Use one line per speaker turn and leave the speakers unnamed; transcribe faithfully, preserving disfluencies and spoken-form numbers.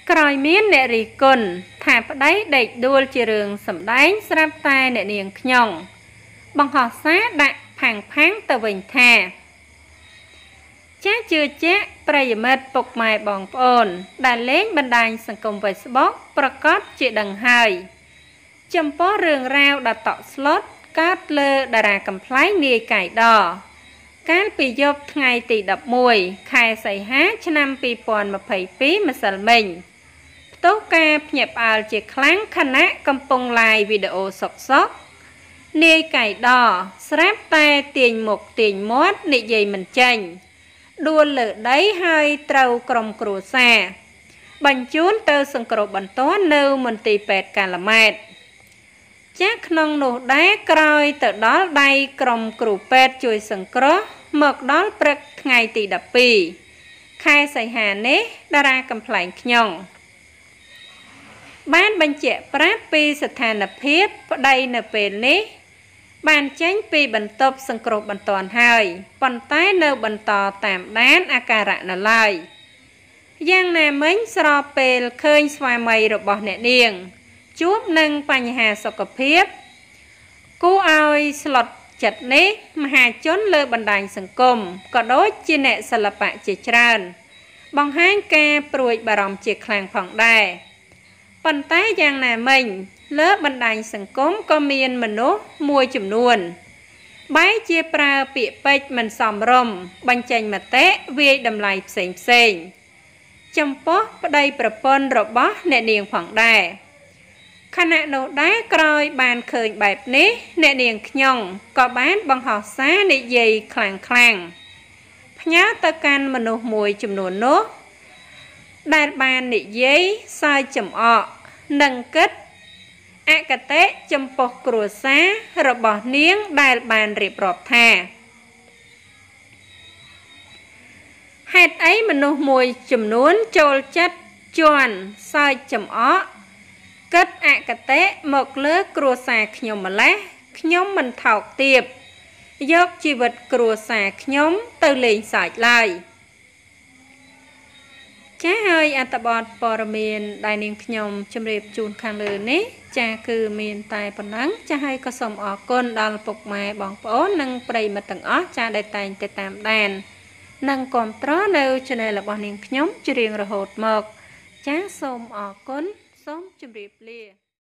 ក្រោយមានអ្នករិះគន់ថាប្តីដេកដួលជារឿងសម្ដែងស្រាប់តែអ្នកនាងខ្ញុំបង្ហោះសារដាក់ផាំងផាំងទៅវិញថាចាជឿជាក់ប្រិយមិត្តពុកម៉ែបងប្អូនដែលលេងបណ្ដាញសង្គម Facebook ប្រកាសជាដឹងហើយចំពោះរឿងរ៉ាវដ៏តក់ស្លុតកើតលើតារាកំ pl ៃ នាយកៃដកាលពីយប់ថ្ងៃទីដប់មួយខែសីហាឆ្នាំពីរពាន់ម្ភៃពីរម្សិលមិញផ្ទុះការភ្ញាក់ផ្អើលជាខ្លាំងខណៈកំពុង live វីដេអូសុកសុកនាយកៃដស្រាប់តែទាញមុខទាញមាត់និយាយមិនចេញដួលលើដីហើយត្រូវក្រុមគ្រួសារបញ្ជូនទៅសង្គ្រោះបន្ទាន់នៅមន្ទីរពេទ្យកាល់ម៉ែតចាស់ក្នុងនោះដែរក្រោយទៅដល់ដៃក្រុមគ្រូពេទ្យជួយសង្គ្រោះមកដល់ព្រឹកថ្ងៃទីដប់ពីរខែសីហានេះតារាកំ pl ៃ ខ្ញុំបានបញ្ជាក់ប្រាប់ពីស្ថានភាពប្តីនៅពេលនេះបានចេញពីបន្ទប់សង្គ្រោះបន្ទាន់ហើយប៉ុន្តែនៅបន្តតាមដានអាការៈនៅឡើយយ៉ាងណាមិញស្របពេលឃើញស្វាមីរបស់អ្នកនាងជួបនឹងបញ្ហាសុខភាពគួរឲ្យស្លុតចិត្តនេះមហាជនលើបណ្ដាញសង្គមក៏ដូចជាអ្នកសិល្បៈជាច្រើនបង្ហាញការព្រួយបារម្ភជាខ្លាំងផងដែរប៉ុន្តែយ៉ាងណាមិញលើបណ្ដាញសង្គមក៏មានមនុស្សមួយចំនួនបែរជាប្រើពាក្យពេចន៍មិនសមរម្យបញ្ចេញមតិវាយតម្លៃផ្សេងផ្សេងចំពោះប្តីប្រពន្ធរបស់អ្នកនាងផងដែរខណៈនោះដែរក្រោយបានឃើញបែបនេះអ្នកនាងខ្ញុំក៏បានបង្ហោះសារនិយាយខ្លាំងខ្លាំងផ្ញើទៅកាន់មនុស្សមួយចំនួននោះដែលបាននិយាយសើចចំអកនិងគិតអកតេចំពោះគ្រួសាររបស់នាងដែលបានរៀបរាប់ថាហេតុអីមនុស្សមួយចំនួនចូលចិត្តជន់សើចចំអកគិតអកតេមកលើគ្រួសារខ្ញុំម្លេះខ្ញុំមិនថោកទាបយកជីវិតគ្រួសារខ្ញុំទៅលេងសើចឡើយចាហើយអត្ថបទព័ត៌មានដែលនាងខ្ញុំជម្រាបជូនខាងលើនេះចាគឺមានតែប៉ុណ្ណឹងចាហើយក៏សូមអរគុណដល់ពុកម៉ែបងប្អូននិងប្រិយមិត្តទាំងអស់ចាដែលតែងតែតាមដាននិងគាំទ្រនៅ channel របស់នាងខ្ញុំជារៀងរហូតមកចាសូមអរគុណសូមជម្រាបលា